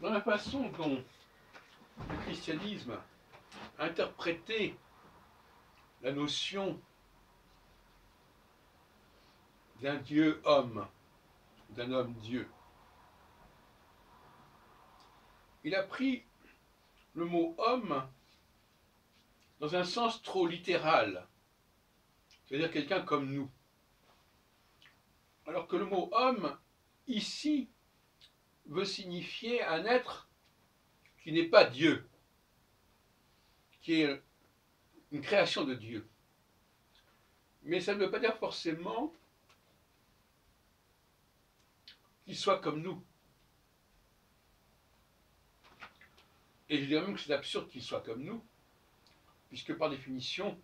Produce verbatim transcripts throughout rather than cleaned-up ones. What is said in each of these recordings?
dans la façon dont le christianisme a interprété la notion d'un Dieu homme, d'un homme Dieu. Il a pris le mot homme dans un sens trop littéral, c'est-à-dire quelqu'un comme nous. Alors que le mot homme, ici, veut signifier un être qui n'est pas Dieu, qui est une création de Dieu. Mais ça ne veut pas dire forcément qu'il soit comme nous. Et je dirais même que c'est absurde qu'il soit comme nous, puisque par définition,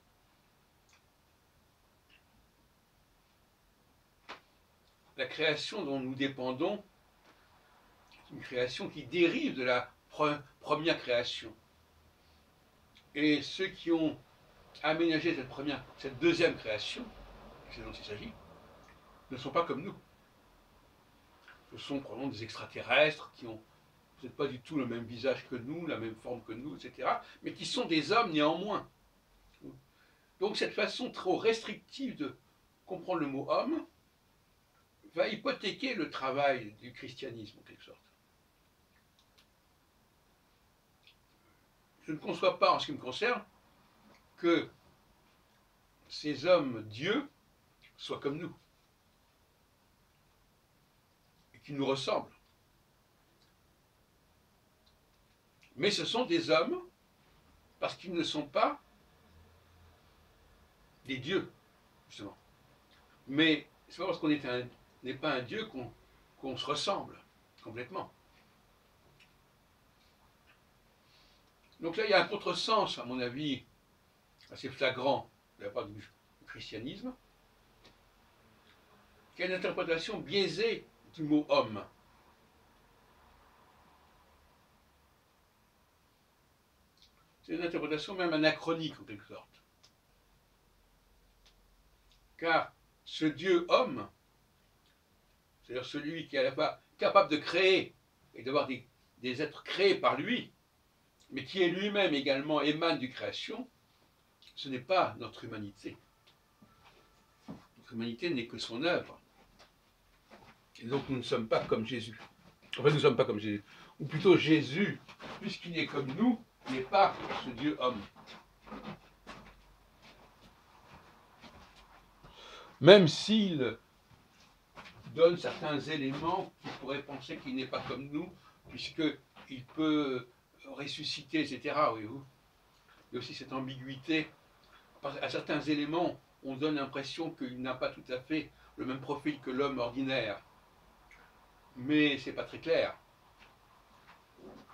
la création dont nous dépendons est une création qui dérive de la pre- première création. Et ceux qui ont aménagé cette, première, cette deuxième création, c'est dont il s'agit, ne sont pas comme nous. Ce sont probablement des extraterrestres qui ont peut-être pas du tout le même visage que nous, la même forme que nous, et cetera, mais qui sont des hommes néanmoins. Donc cette façon trop restrictive de comprendre le mot homme va hypothéquer le travail du christianisme en quelque sorte. Je ne conçois pas, en ce qui me concerne, que ces hommes dieux soient comme nous et qu'ils nous ressemblent. Mais ce sont des hommes parce qu'ils ne sont pas des dieux, justement. Mais c'est pas parce qu'on n'est pas un dieu qu'on qu'on se ressemble complètement. Donc là, il y a un contresens, à mon avis, assez flagrant de la part du christianisme, qui a une interprétation biaisée du mot homme. C'est une interprétation même anachronique en quelque sorte. Car ce Dieu homme, c'est-à-dire celui qui est à la fois capable de créer et d'avoir des, des êtres créés par lui, mais qui est lui-même également émane du création, ce n'est pas notre humanité. Notre humanité n'est que son œuvre. Et donc nous ne sommes pas comme Jésus. En fait, nous ne sommes pas comme Jésus. Ou plutôt Jésus, puisqu'il est comme nous, n'est pas ce Dieu homme. Même s'il donne certains éléments qui pourraient penser qu'il n'est pas comme nous, puisqu'il peut ressusciter, et cetera. Voyez-vous. Il y a aussi cette ambiguïté. À certains éléments, on donne l'impression qu'il n'a pas tout à fait le même profil que l'homme ordinaire. Mais ce n'est pas très clair.